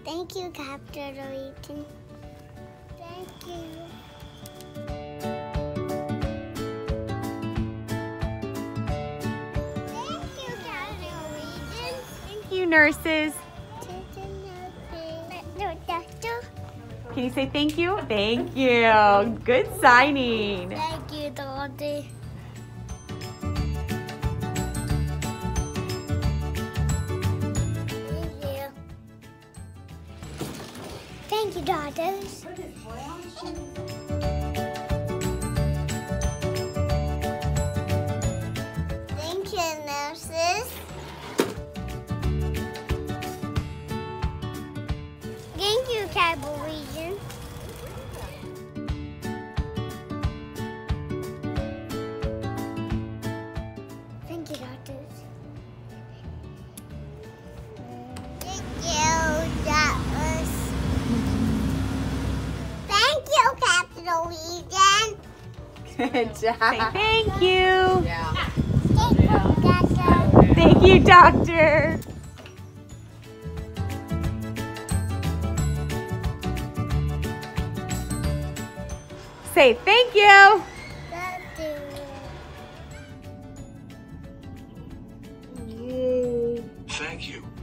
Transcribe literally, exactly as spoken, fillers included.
Thank you, Captain Norwegian. Thank you. Thank you, Captain Norwegian. Thank you, nurses. Can you say thank you? Thank you. Good signing. Thank you, Daddy. Thank you. Thank you, daughters. Thank you, nurses. Thank you, Cable Region. Thank you, doctors. Thank you, doctors. Thank you, Captain Norwegian. Good job. Say thank you. Yeah. Thank you, doctor. Thank you, doctor. Say thank you. Thank you. Thank you.